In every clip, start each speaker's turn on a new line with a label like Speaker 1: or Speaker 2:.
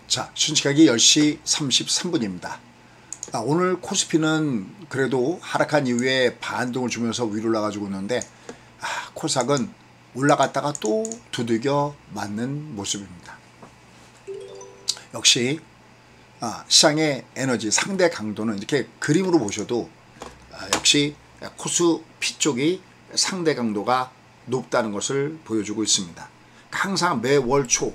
Speaker 1: 자, 현시각이 10시 33분입니다. 오늘 코스피는 그래도 하락한 이후에 반등을 주면서 위로 올라가지고 있는데 코스닥은 올라갔다가 또 두들겨 맞는 모습입니다. 역시 시장의 에너지 상대 강도는 이렇게 그림으로 보셔도 역시 코스피 쪽이 상대 강도가 높다는 것을 보여주고 있습니다. 항상 매월 초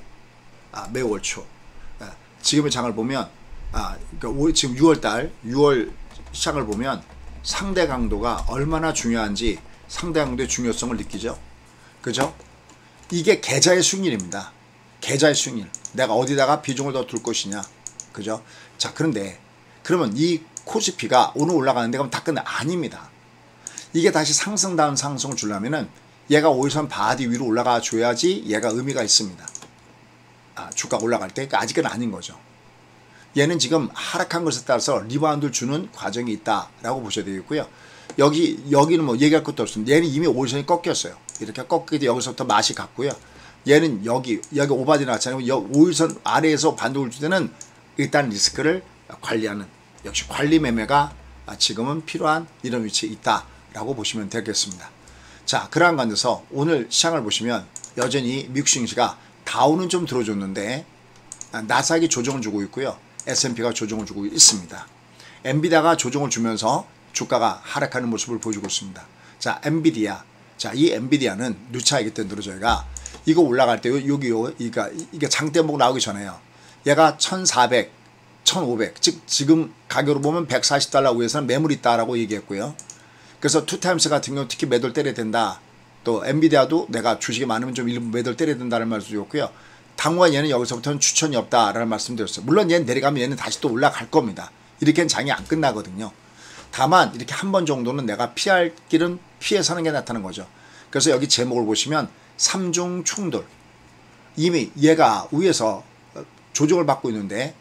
Speaker 1: 지금의 장을 보면 그러니까 지금 6월달 6월 시장을 보면 상대 강도가 얼마나 중요한지 상대 강도의 중요성을 느끼죠. 그죠? 이게 계좌의 수익률입니다. 계좌의 수익률. 내가 어디다가 비중을 더 둘 것이냐. 그죠? 자, 그런데 그러면 이 코스피가 오늘 올라가는데 그럼 다 끝나? 아닙니다. 이게 다시 상승다운 상승을 주려면은 얘가 5일선 바디 위로 올라가 줘야지 얘가 의미가 있습니다. 주가가 올라갈 때 아직은 아닌 거죠. 얘는 지금 하락한 것에 따라서 리바운드를 주는 과정이 있다라고 보셔야 되겠고요. 여기는 뭐 얘기할 것도 없습니다. 얘는 이미 5일선이 꺾였어요. 이렇게 꺾이게 돼 여기서부터 맛이 갔고요. 얘는 여기 오바디 나왔잖아요. 5일선 아래에서 반등을 줄 때는 일단 리스크를 관리하는 역시 관리 매매가 지금은 필요한 이런 위치에 있다라고 보시면 되겠습니다. 자, 그러한 관계에서 오늘 시장을 보시면 여전히 미국 증시가 다우는 좀 들어줬는데 나스닥이 조정을 주고 있고요. S&P가 조정을 주고 있습니다. 엔비디아가 조정을 주면서 주가가 하락하는 모습을 보여주고 있습니다. 자, 엔비디아. 자, 이 엔비디아는 누차이기 때문에 저희가 이거 올라갈 때 이게 장대목 나오기 전에요. 얘가 1,400, 1,500, 즉 지금 가격으로 보면 $140 위에서는 매물이 있다라고 얘기했고요. 그래서 투타임스 같은 경우 특히 매도를 때려야 된다. 또 엔비디아도 내가 주식이 많으면 좀 일부 매도를 때려야 된다는 말씀드렸고요. 당분간 얘는 여기서부터는 추천이 없다라는 말씀드렸어요. 물론 얘는 내려가면 얘는 다시 또 올라갈 겁니다. 이렇게는 장이 안 끝나거든요. 다만 이렇게 한 번 정도는 내가 피할 길은 피해서는 게 나타나는 거죠. 그래서 여기 제목을 보시면 삼중 충돌. 이미 얘가 위에서 조정을 받고 있는데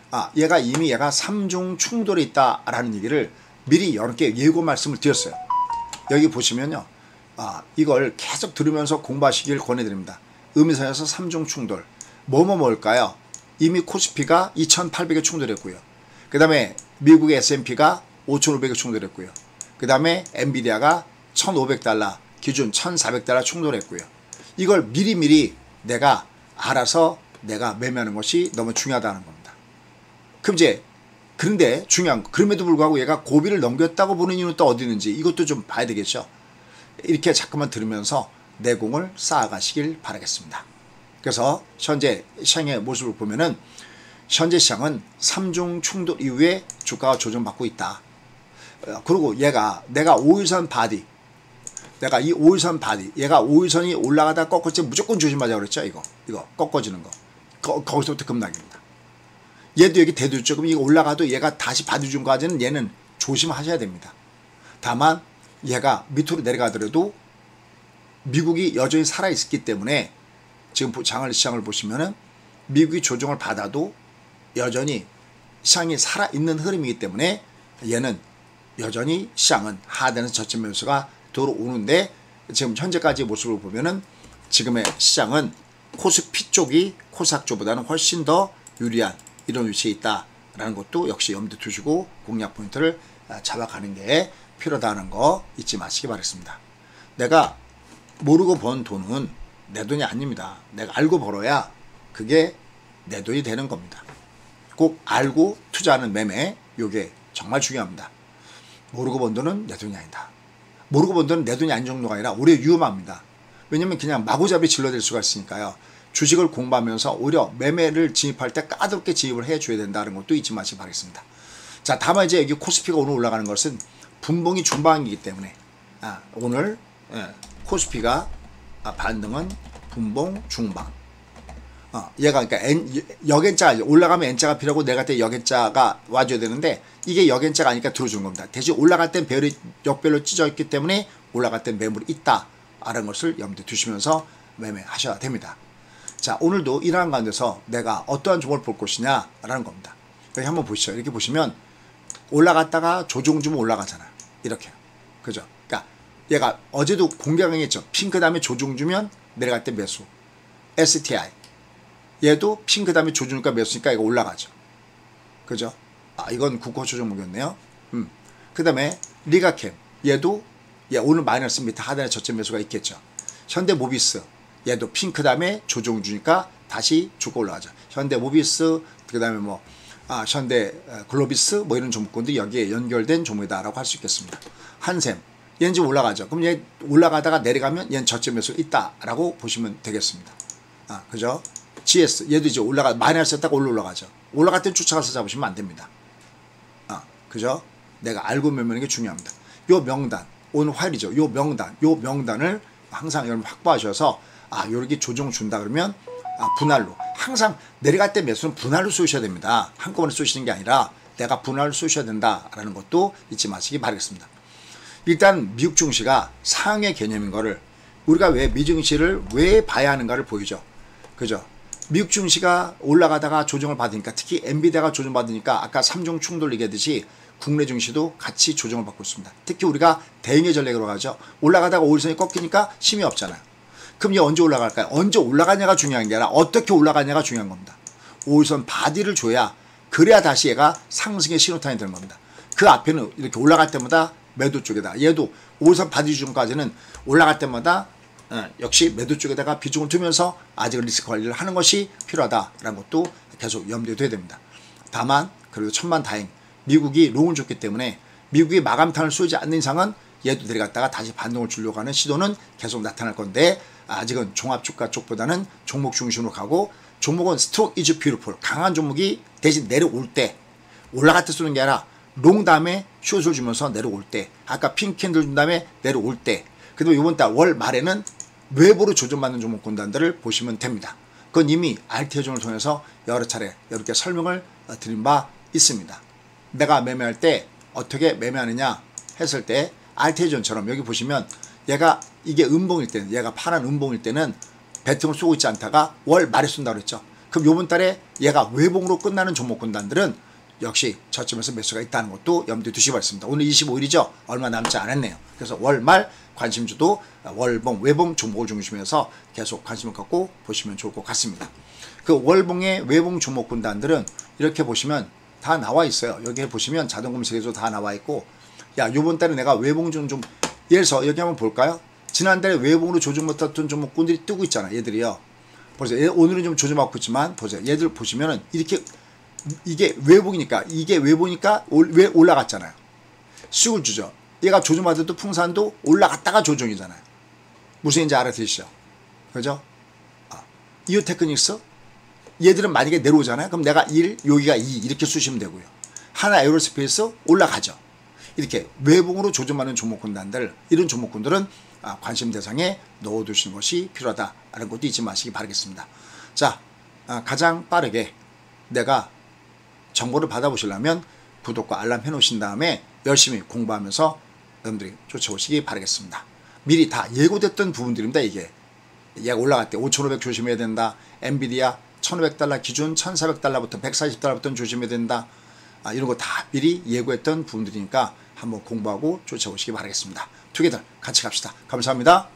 Speaker 1: 얘가 삼중 충돌이 있다라는 얘기를 미리 여러 개 예고 말씀을 드렸어요. 여기 보시면요. 이걸 계속 들으면서 공부하시길 권해드립니다. 의미선에서 삼중 충돌. 뭘까요? 이미 코스피가 2,800에 충돌했고요. 그 다음에 미국의 S&P가 5,500에 충돌했고요. 그 다음에 엔비디아가 $1,500 기준 $1,400 충돌했고요. 이걸 미리미리 내가 알아서 내가 매매하는 것이 너무 중요하다는 겁니다. 그럼 그런데 중요한 거. 그럼에도 불구하고 얘가 고비를 넘겼다고 보는 이유는 또 어디 있는지 이것도 좀 봐야 되겠죠. 이렇게 자꾸만 들으면서 내공을 쌓아가시길 바라겠습니다. 그래서 현재 시장의 모습을 보면은 현재 시장은 삼중 충돌 이후에 주가가 조정받고 있다. 그리고 내가 5일선 바디, 내가 이 5일선 바디, 얘가 5일선이 올라가다 꺾을 때 무조건 조심하자고 그랬죠. 이거 꺾어지는 거. 거기서부터 급락입니다. 얘도 여기 대두죠. 그럼 이거 올라가도 얘가 다시 바디 중까지는 얘는 조심하셔야 됩니다. 다만 얘가 밑으로 내려가더라도 미국이 여전히 살아있기 때문에 지금 시장을 보시면은 미국이 조정을 받아도 여전히 시장이 살아있는 흐름이기 때문에 얘는 여전히 시장은 하단에서 저점 매수가 들어오는데 지금 현재까지의 모습을 보면은 지금의 시장은 코스피 쪽이 코스닥 쪽보다는 훨씬 더 유리한 이런 위치에 있다라는 것도 역시 염두에 두시고 공략 포인트를 잡아가는 게 필요하다는 거 잊지 마시기 바랍니다. 내가 모르고 번 돈은 내 돈이 아닙니다. 내가 알고 벌어야 그게 내 돈이 되는 겁니다. 꼭 알고 투자하는 매매 이게 정말 중요합니다. 모르고 번 돈은 내 돈이 아니다. 모르고 번 돈은 내 돈이 아닌 정도가 아니라 오히려 위험합니다. 왜냐면 그냥 마구잡이 질러댈 수가 있으니까요. 주식을 공부하면서 오히려 매매를 진입할 때 까다롭게 진입을 해줘야 된다는 것도 잊지 마시기 바라겠습니다. 자, 다만 이제 여기 코스피가 오늘 올라가는 것은 분봉이 중방이기 때문에 오늘 코스피가 반등은 분봉 중방. 얘가 그러니까 역N자 올라가면 N자가 필요하고 내가 때 역N자가 와줘야 되는데 이게 역N자가 아니니까 들어주는 겁니다. 대신 올라갈 땐 별이 역별로 찢어 있기 때문에 올라갈 땐 매물이 있다라는 것을 염두에 두시면서 매매하셔야 됩니다. 자, 오늘도 이러한 가운데서 내가 어떠한 종목을 볼 것이냐라는 겁니다. 여기 한번 보시죠. 이렇게 보시면 올라갔다가 조정 주면 올라가잖아. 이렇게. 그죠? 그러니까 얘가 어제도 공개 강의했죠. 핑크 다음에 조정 주면 내려갈 때 매수. STI. 얘도 핑 그 다음에 조주니까 매수니까 이거 올라가죠. 그죠? 이건 국호초 종목이었네요. 그 다음에 리가캠 얘도 오늘 마이너스 밑에 하단에 저점 매수가 있겠죠. 현대모비스 얘도 핑 그 다음에 조정 주니까 다시 주가 올라가죠. 현대모비스 그 다음에 뭐 현대글로비스 뭐 이런 종목군도 여기에 연결된 종목이다라고 할 수 있겠습니다. 한샘 얘는 지금 올라가죠. 그럼 얘 올라가다가 내려가면 얘는 저점 매수 있다라고 보시면 되겠습니다. 그죠? GS 얘도 이제 마이너스였다가 올라가죠. 올라갈 때 쫓아가서 잡으시면 안 됩니다. 그죠? 내가 알고 매매하는 게 중요합니다. 요 명단 오늘 화요일이죠. 요 명단을 항상 여러분 확보하셔서 요렇게 조정 준다 그러면 분할로 항상 내려갈 때 매수는 분할로 쏘셔야 됩니다. 한꺼번에 쏘시는 게 아니라 내가 분할로 쏘셔야 된다라는 것도 잊지 마시기 바라겠습니다. 일단 미국 증시가 상의 개념인 거를 우리가 왜 미국 증시를 왜 봐야 하는가를 보이죠. 그죠? 미국 증시가 올라가다가 조정을 받으니까 특히 엔비디아가 조정받으니까 아까 3종 충돌 얘기하듯이 국내 증시도 같이 조정을 받고 있습니다. 특히 우리가 대응의 전략으로 가죠. 올라가다가 5일선이 꺾이니까 힘이 없잖아요. 그럼 이게 언제 올라갈까요? 언제 올라가냐가 중요한 게 아니라 어떻게 올라가냐가 중요한 겁니다. 5일선 바디를 줘야 그래야 다시 얘가 상승의 신호탄이 되는 겁니다. 그 앞에는 이렇게 올라갈 때마다 매도 쪽에다 얘도 5일선 바디 중까지는 올라갈 때마다 역시 매도 쪽에다가 비중을 두면서 아직 리스크 관리를 하는 것이 필요하다라는 것도 계속 염두에 둬야 됩니다. 다만 그래도 천만다행 미국이 롱을 줬기 때문에 미국이 마감탄을 쏘지 않는 이상은 얘도 내려갔다가 다시 반동을 주려고 하는 시도는 계속 나타날 건데 아직은 종합주가 쪽보다는 종목 중심으로 가고 종목은 스트롱 이즈 뷰티풀 강한 종목이 대신 내려올 때 올라갈 때 쏘는 게 아니라 롱 다음에 숏을 주면서 내려올 때 아까 핑 캔들 준 다음에 내려올 때 그리고 이번 달 월 말에는 외부로 조정받는 종목 군단들을 보시면 됩니다. 그건 이미 RT전을 통해서 여러 차례 이렇게 설명을 드린 바 있습니다. 내가 매매할 때 어떻게 매매하느냐 했을 때 RT전처럼 여기 보시면 얘가 이게 음봉일 때는 얘가 파란 음봉일 때는 배팅을 쏘고 있지 않다가 월 말에 쏜다고 그랬죠. 그럼 요번 달에 얘가 외봉으로 끝나는 종목 군단들은 역시 저점에서 매수가 있다는 것도 염두에 두시기 바랍니다. 오늘 25일이죠. 얼마 남지 않았네요. 그래서 월말 관심주도 월봉, 외봉 종목을 중심해서 계속 관심을 갖고 보시면 좋을 것 같습니다. 그 월봉의 외봉 종목 군단들은 이렇게 보시면 다 나와 있어요. 여기 보시면 자동 검색에도 다 나와 있고 요번 달에 내가 외봉 좀 예를 들어서 여기 한번 볼까요? 지난달에 외봉으로 조정 못했던 종목군들이 뜨고 있잖아요. 얘들이요. 보세요. 오늘은 좀 조정받고 있지만 보세요. 얘들 보시면은 이렇게 이게 외봉이니까 왜 올라갔잖아요. 수익을 주죠. 얘가 조정받아도 풍산도 올라갔다가 조정이잖아요. 무슨 얘기인지 알아들으시죠? 그죠? 이오 테크닉스 얘들은 만약에 내려오잖아요. 그럼 내가 1, 여기가 2 이렇게 쓰시면 되고요. 하나 에어로스페이스 올라가죠. 이렇게 외봉으로 조정받는 종목군단들 이런 종목군들은 관심 대상에 넣어두시는 것이 필요하다라는 것도 잊지 마시기 바라겠습니다. 자, 가장 빠르게 내가 정보를 받아보시려면 구독과 알람 해놓으신 다음에 열심히 공부하면서 여러분들이 쫓아오시기 바라겠습니다. 미리 다 예고됐던 부분들입니다. 이게 얘가 올라갈 때 5,500 조심해야 된다. 엔비디아 1,500달러 기준 1,400달러부터 140달러부터 조심해야 된다. 이런 거 다 미리 예고했던 부분들이니까 한번 공부하고 쫓아오시기 바라겠습니다. 투게더 같이 갑시다. 감사합니다.